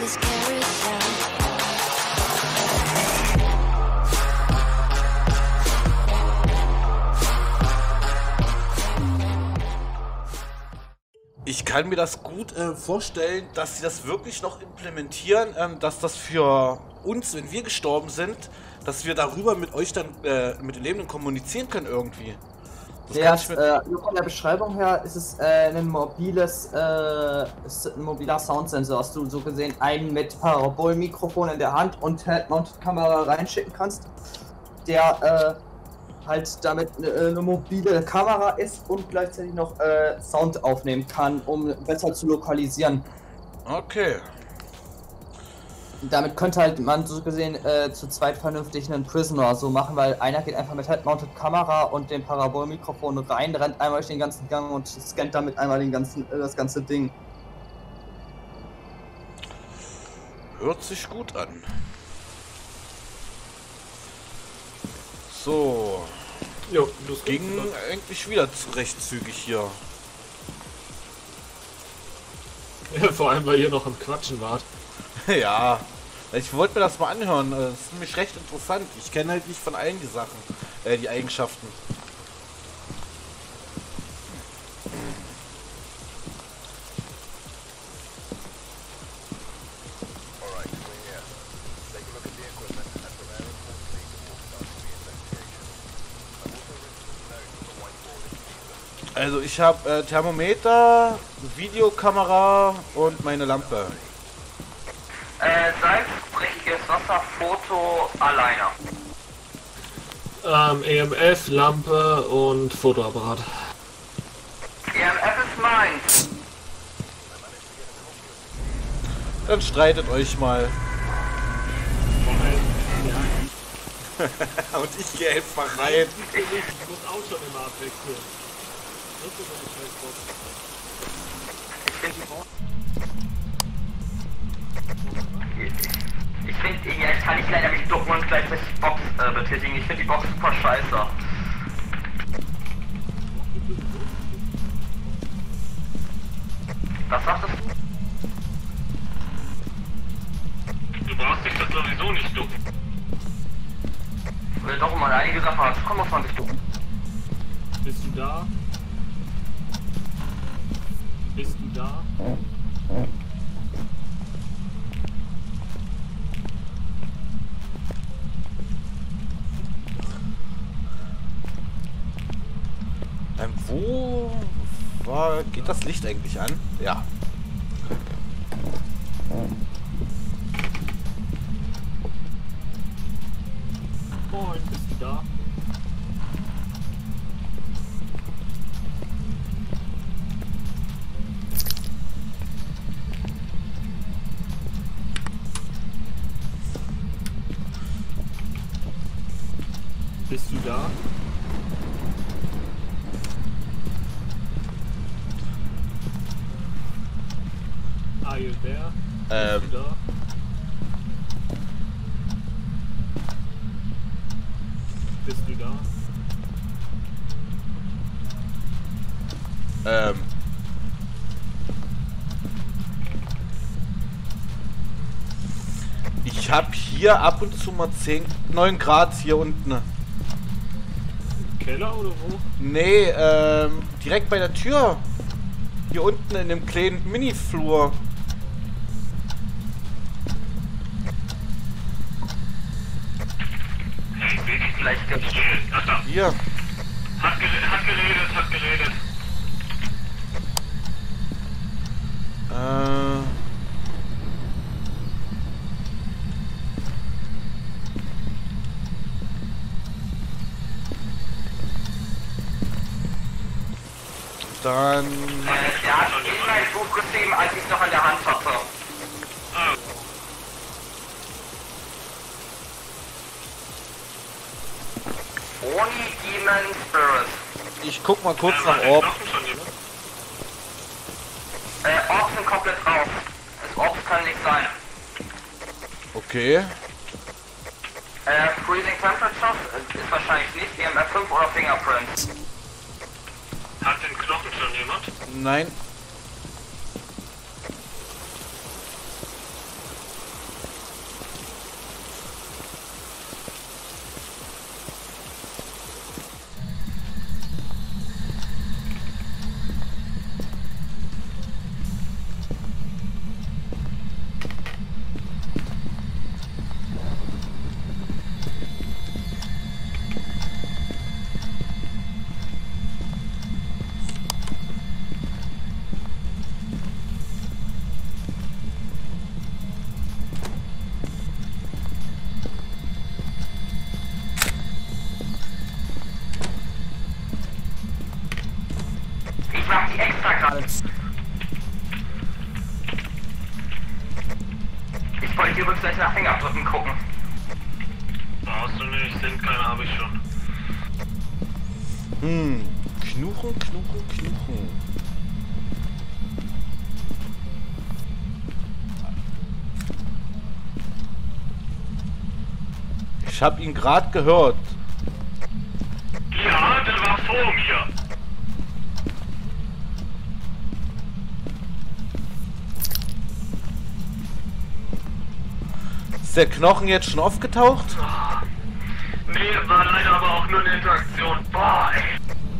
this carousel. Ich kann mir das gut vorstellen, dass sie das wirklich noch implementieren, dass das für uns, wenn wir gestorben sind, dass wir darüber mit euch dann, mit den Lebenden kommunizieren können irgendwie. Das Ja, nur von der Beschreibung her ist es ein mobiler Soundsensor, hast du so gesehen einen mit Parabolmikrofon in der Hand und Head-Mounted-Kamera reinschicken kannst, der halt damit eine mobile Kamera ist und gleichzeitig noch Sound aufnehmen kann, um besser zu lokalisieren. Okay. Damit könnte halt man so gesehen zu zweit vernünftig einen Prisoner so machen, weil einer geht einfach mit Head-Mounted Kamera und dem Parabolmikrofon rein, rennt einmal durch den ganzen Gang und scannt damit einmal das ganze Ding. Hört sich gut an. So. Jo, Das ging eigentlich wieder recht zügig hier. Ja, vor allem, weil ihr noch am Quatschen wart. Ja, ich wollte mir das mal anhören. Das ist nämlich recht interessant. Ich kenne halt nicht von allen die Sachen, die Eigenschaften. Also ich habe Thermometer, Videokamera und meine Lampe. Salzbrechliches Wasser, Foto, alleine. EMF, Lampe und Fotoapparat. EMF ist meins. Dann streitet euch mal. Und ich gehe einfach rein. Ich muss auch schon immer abwechseln. Ich finde, jetzt kann ich leider mich ducken und gleichzeitig die Box betätigen. Ich finde die Box super scheiße. Was sagtest du? Du brauchst dich das sowieso nicht ducken. Will doch mal einige Sachen hat. Komm, muss man sich ducken. Bist du da? Bist du da? Geht das Licht eigentlich an? Ja. Moin, bist du da? Bist du da? Are you there? Bist du da? Bist du da? Ich habe hier ab und zu mal 9 Grad hier unten. Keller oder wo? Nee, direkt bei der Tür. Hier unten in dem kleinen Mini-Flur. Vielleicht gibt's Ach da. Hier. Hat geredet. Dann... der hat eben ein Buch geschrieben, als ich noch an der Hand hatte. Ah. Oni Demon Spirit. Ich guck mal kurz nach Orb. Orbs sind komplett raus. Das Orbs kann nicht sein. Okay. Freezing Temperature ist wahrscheinlich nicht. EMF 5 oder Fingerprint. Hat den Knochen schon jemand? Nein. mal die Rückseite nach Fingerabdrücken gucken. Brauchst du nicht, sind keine, habe ich schon. Knuchen, Knuchen, Knuchen. Ich hab ihn gerade gehört. Ja, der war vor mir. Ist der Knochen jetzt schon aufgetaucht? Nee, war leider aber auch nur eine Interaktion. Boah, ey.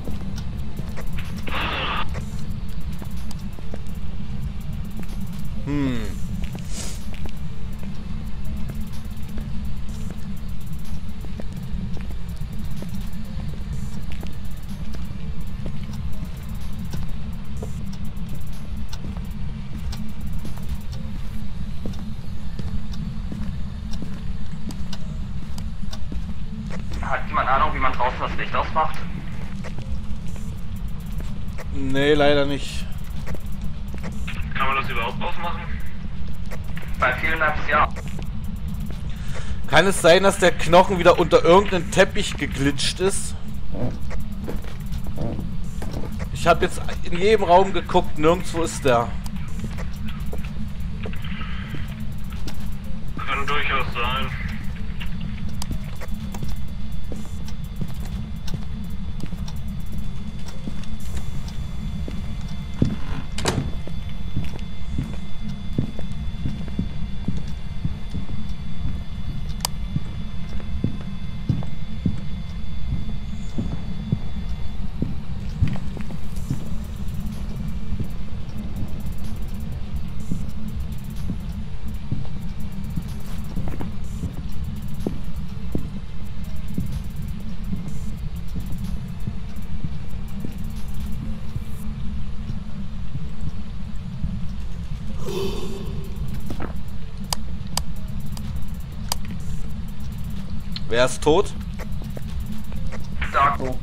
Hat jemand Ahnung, wie man draußen das Licht ausmacht? Nee, leider nicht. Kann man das überhaupt ausmachen? Bei vielen Apps ja. Kann es sein, dass der Knochen wieder unter irgendeinen Teppich geglitscht ist? Ich habe jetzt in jedem Raum geguckt, nirgendwo ist der. Kann durchaus sein. Wer ist tot? Darko.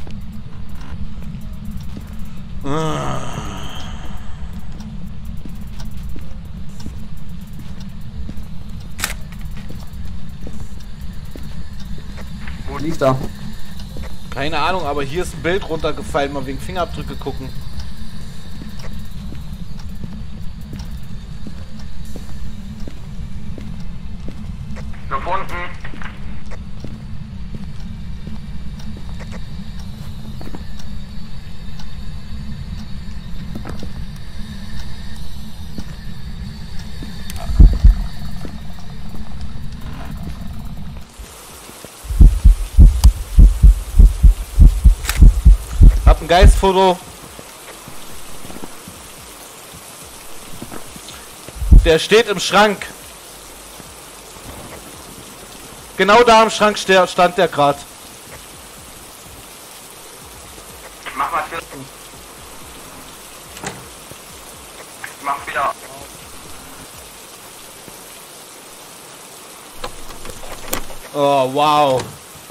Wo lief da? Keine Ahnung, aber hier ist ein Bild runtergefallen, mal wegen Fingerabdrücke gucken. Gefunden. Hab ein Geistfoto. Der steht im Schrank. Genau da im Schrank stand der gerade. Mach mal Tür. Mach wieder. Oh, wow.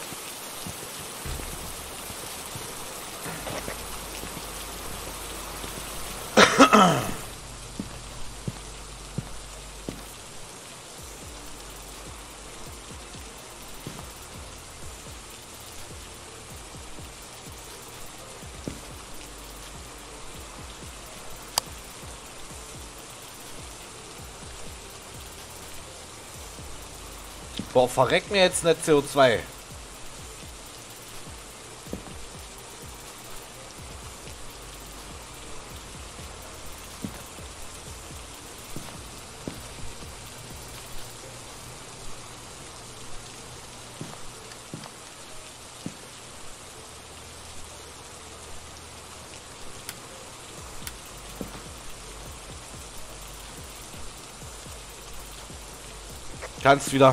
Boah, verreckt mir jetzt nicht CO2. Kannst wieder.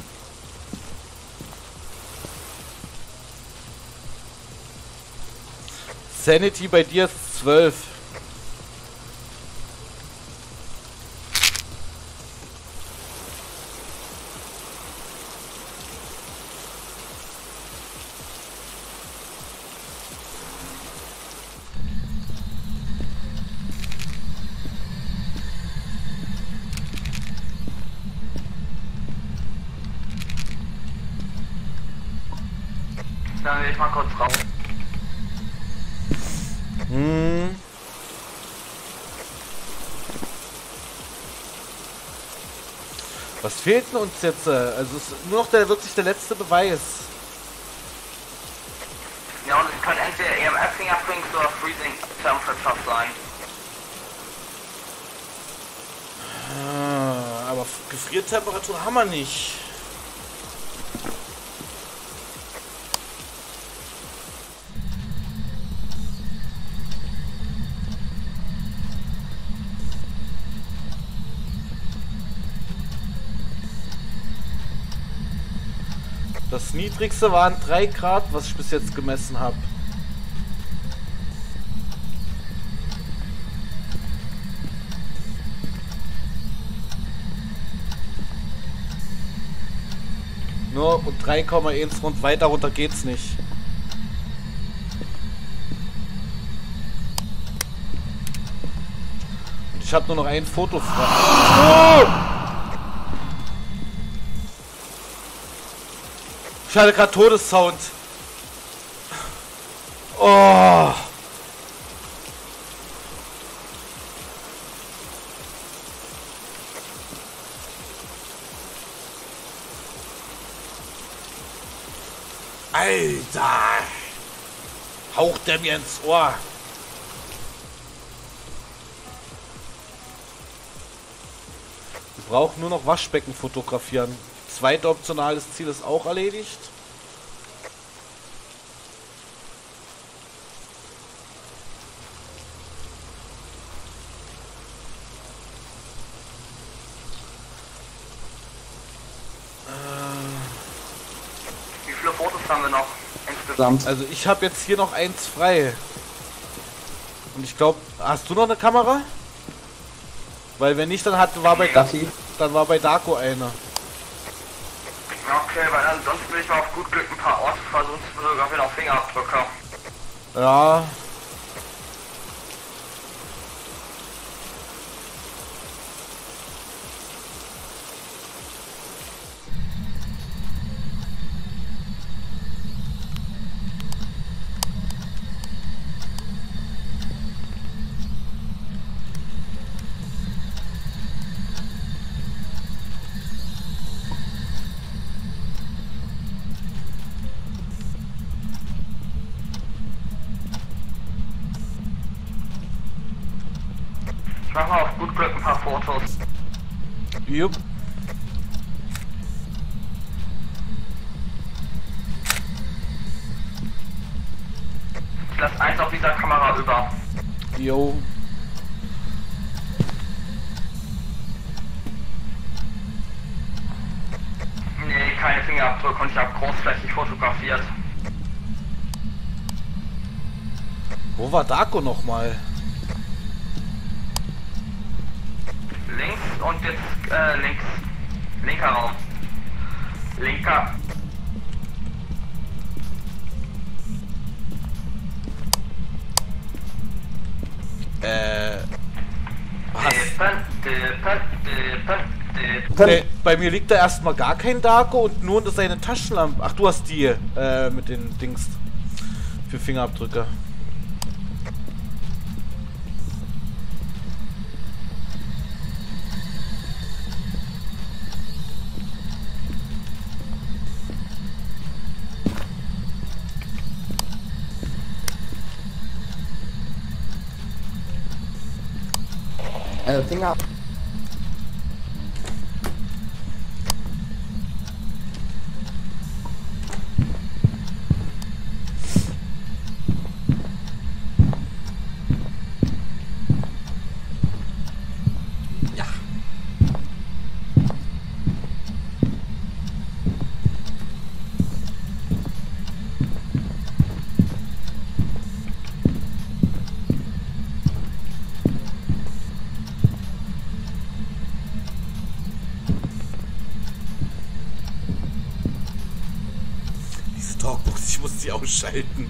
Sanity bei dir ist 12. Dann gehe ich mal kurz raus. Hm. Was fehlt denn uns jetzt? Also es ist nur noch wirklich der letzte Beweis. Ja, und es können entweder EMF-Fingerprints oder Freezing Temperatures sein. Aber Gefriertemperatur haben wir nicht. Das niedrigste waren 3 Grad, was ich bis jetzt gemessen habe. Nur und 3,1 rund, weiter runter geht's nicht. Und ich habe nur noch ein Foto frei. Oh! Ich hatte gerade Todessound. Oh! Alter! Haucht der mir ins Ohr! Wir brauchen nur noch Waschbecken fotografieren. Zweite optionales Ziel ist auch erledigt. Wie viele Fotos haben wir noch insgesamt? Also ich habe jetzt hier noch eins frei. Und ich glaube, hast du noch eine Kamera? Weil wenn nicht, dann war bei Darko eine. Okay, weil ansonsten will ich mal auf gut Glück ein paar Orte versuchen, sogar wieder auf Fingerabdrücke. Ja. Ich mach mal auf gut Glück ein paar Fotos. Jupp. Ich lasse eins auf dieser Kamera über. Jo. Nee, keine Fingerabdrücke und ich habe großflächig fotografiert. Wo war Darko nochmal? Links und jetzt links. Linker Raum. Linker. Nee, bei mir liegt da erstmal gar kein Darko und nur unter seine Taschenlampe. Ach, du hast die mit den Dings für Fingerabdrücke. Finger. Ja. Talkbox, ich muss sie ausschalten.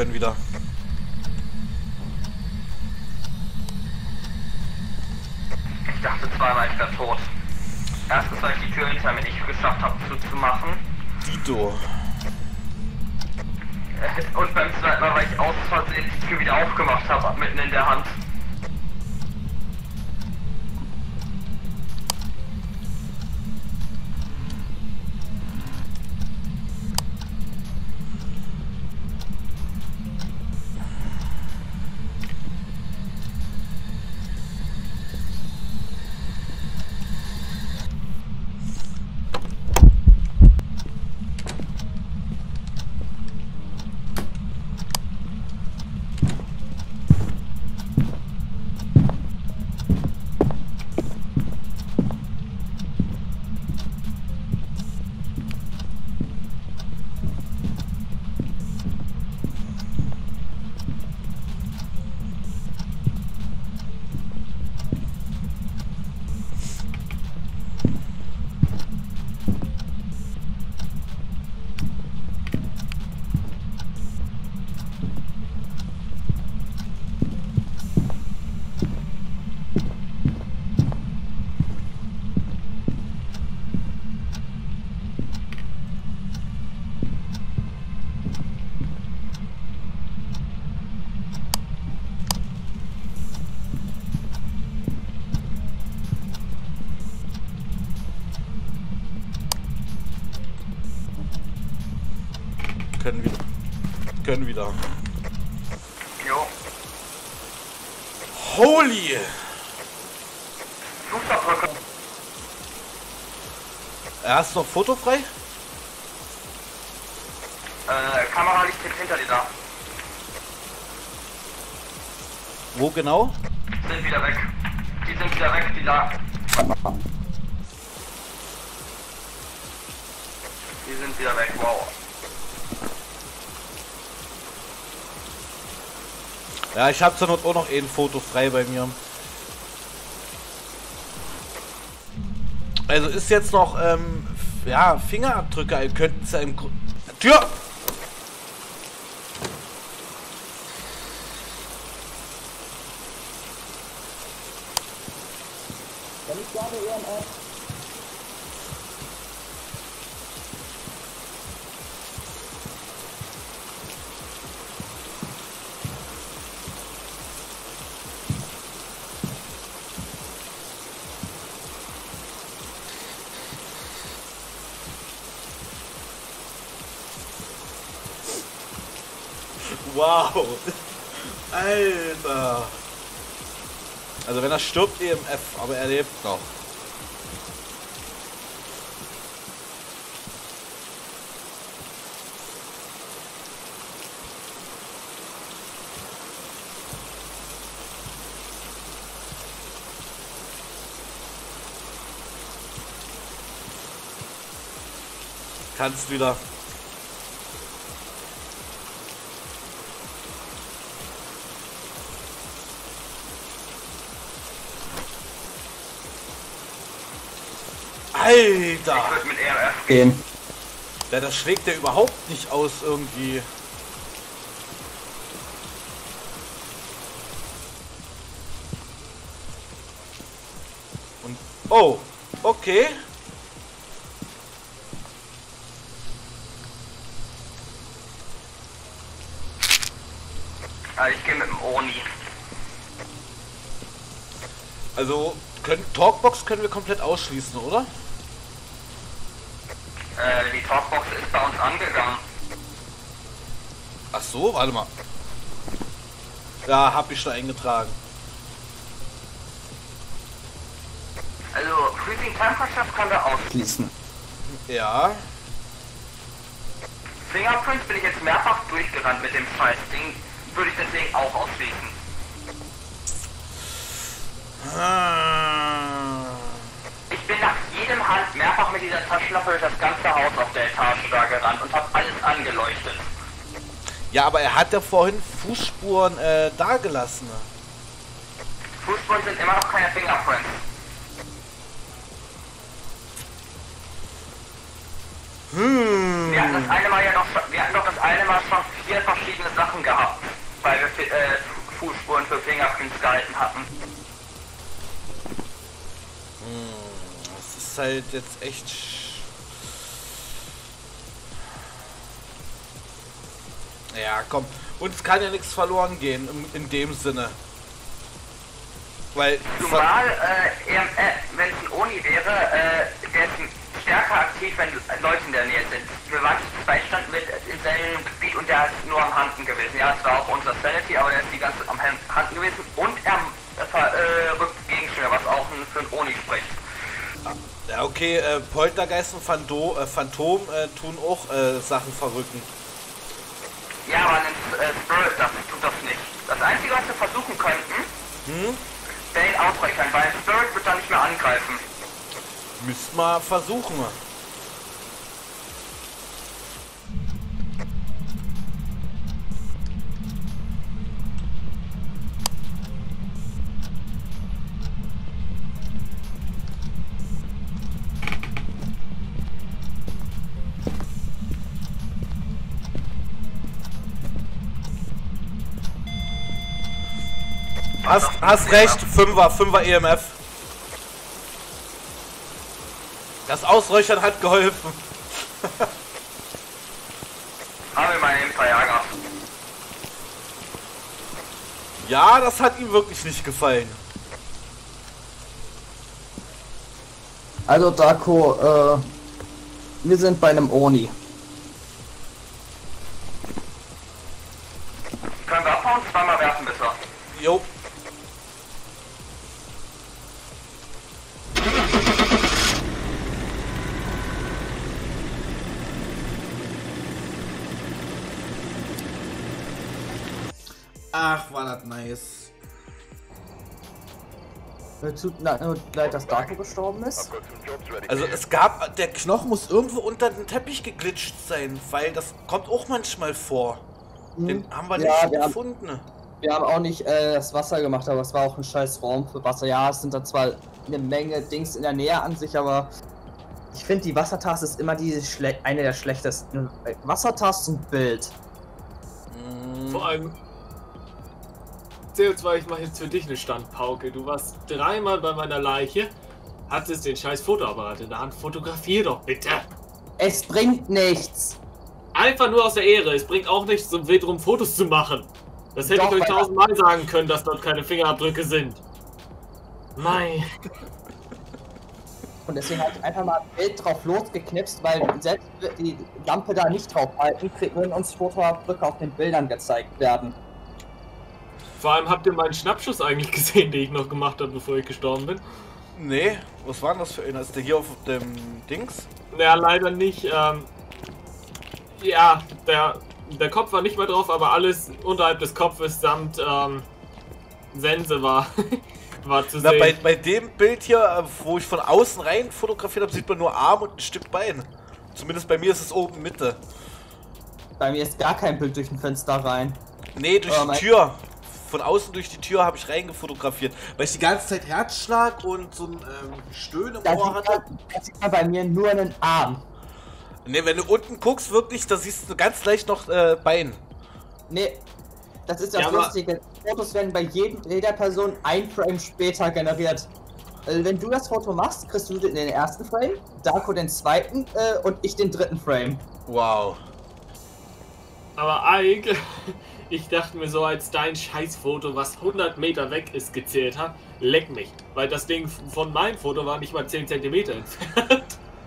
können wieder. Ich dachte zweimal, ich wäre tot. Erstens, weil ich die Tür hinter mir nicht geschafft habe zuzumachen. Dito. Und beim zweiten Mal, weil ich aus Versehen die Tür wieder aufgemacht habe, mitten in der Hand. Können wieder. Jo. Holy! Fußabdrücke. Hast du noch Foto frei? Kamera liegt jetzt hinter dir da. Wo genau? Sind wieder weg. Die sind wieder weg, die da. Die sind wieder weg, wow. Ja, ich habe zur Not auch noch ein Foto frei bei mir. Also ist jetzt noch, ja, Fingerabdrücke, könnten es ja im Tür! Wow! Alter! Also wenn er stirbt, EMF, aber er lebt noch. Kannst wieder. Alter! Ich würde mit RF Gehen. Ja, das schlägt der überhaupt nicht aus irgendwie. Und oh, okay. Ich gehe mit dem Oni. Also Talkbox können wir komplett ausschließen, oder? Die Talkbox ist bei uns angegangen. Ach so, warte mal. Ja, hab ich schon eingetragen. Also Freezing Temperature können wir ausschließen. Ja. Fingerprints bin ich jetzt mehrfach durchgerannt mit dem Scheiß-Ding. Würde ich deswegen auch ausschließen. Ich bin nach jedem Hand mehrfach mit dieser Taschenlampe durch das ganze Haus auf der Etage da gerannt und habe alles angeleuchtet. Ja, aber er hat ja vorhin Fußspuren da gelassen. Fußspuren sind immer noch keine Fingerprints. Wir hatten das eine Mal ja noch, wir hatten doch das eine Mal schon 4 verschiedene Sachen gehabt, weil wir Fußspuren für Fingerprints gehalten hatten. Das ist halt jetzt echt... Ja, komm. Uns kann ja nichts verloren gehen, in dem Sinne. Weil... Zumal, wenn es ein Oni wäre, der ist stärker aktiv, wenn Leute in der Nähe sind. Wir waren zu zweit, standen mit in seinem Gebiet und der ist nur am Handen gewesen. Ja, es war auch unser Sanity, aber der ist die ganze Zeit am Handen gewesen und er verrückt Gegenstände, was auch für ein Oni spricht. Ja, okay, Poltergeist und Phantom tun auch Sachen verrücken. Ja, aber ein Spirit tut das nicht. Das Einzige, was wir versuchen könnten, wäre ihn ausreichern, weil ein Spirit wird dann nicht mehr angreifen. Müsst mal versuchen. Hast recht, 5er EMF. Das Ausräuchern hat geholfen. Haben wir mal eben verärgert. Ja, das hat ihm wirklich nicht gefallen. Also Darko, wir sind bei einem Oni. Können wir abhauen? Zweimal werfen bitte. Jo. Ach, war das nice. Tut leid, dass Darko gestorben ist. Also es gab, der Knochen muss irgendwo unter den Teppich geglitscht sein, weil das kommt auch manchmal vor. Den haben wir nicht gefunden. Wir haben auch nicht das Wasser gemacht, aber es war auch ein scheiß Raum für Wasser. Ja, es sind da zwar eine Menge Dings in der Nähe an sich, aber ich finde die Wassertaste ist immer eine der schlechtesten. Wassertaste und Bild. Vor allem CO2, ich mache jetzt für dich eine Standpauke. Du warst 3-mal bei meiner Leiche, hattest den scheiß Fotoapparat in der Hand. Fotografier doch bitte! Es bringt nichts! Einfach nur aus der Ehre. Es bringt auch nichts, um wild rum Fotos zu machen. Das hätte ich euch 1000-mal sagen können, dass dort keine Fingerabdrücke sind. Nein. Und deswegen habe ich einfach mal ein Bild drauf losgeknipst, weil selbst die Lampe da nicht drauf halten, würden uns Fotoabdrücke auf den Bildern gezeigt werden. Vor allem habt ihr meinen Schnappschuss eigentlich gesehen, den ich noch gemacht habe, bevor ich gestorben bin? Nee, was war denn das für einer? Ist der hier auf dem Dings? Naja, leider nicht. Ja, der Kopf war nicht mehr drauf, aber alles unterhalb des Kopfes samt Sense war zu Na, sehen. bei dem Bild hier, wo ich von außen rein fotografiert habe, sieht man nur Arm und ein Stück Bein. Zumindest bei mir ist es oben Mitte. Bei mir ist gar kein Bild durch ein Fenster rein. Nee, durch die Tür. Von außen durch die Tür habe ich reingefotografiert, weil ich die ganze Zeit Herzschlag und so ein Stöhnen im Ohr hatte. Da sieht man bei mir nur einen Arm. Ne, wenn du unten guckst, wirklich, da siehst du ganz leicht noch Bein. Nee, das ist das Ja, Lustige. Fotos werden bei jeder Person ein Frame später generiert. Wenn du das Foto machst, kriegst du den ersten Frame, Darko den zweiten und ich den dritten Frame. Wow. Aber Ike, ich dachte mir so, als dein Scheißfoto, was 100 Meter weg ist, gezählt hat, leck mich. Weil das Ding von meinem Foto war nicht mal 10 cm entfernt.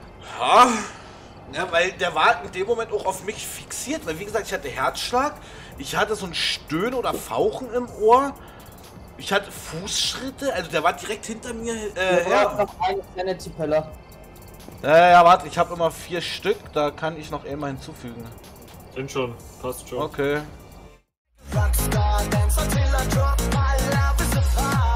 Ja, weil der war in dem Moment auch auf mich fixiert, weil wie gesagt, ich hatte Herzschlag, ich hatte so ein Stöhnen oder Fauchen im Ohr, ich hatte Fußschritte, also der war direkt hinter mir. Ja, noch eine Sanity-Pille. Ja, warte, ich habe immer 4 Stück, da kann ich noch einmal hinzufügen. Sind schon, passt schon. Okay. Rockstar dance until I drop my love is a fire.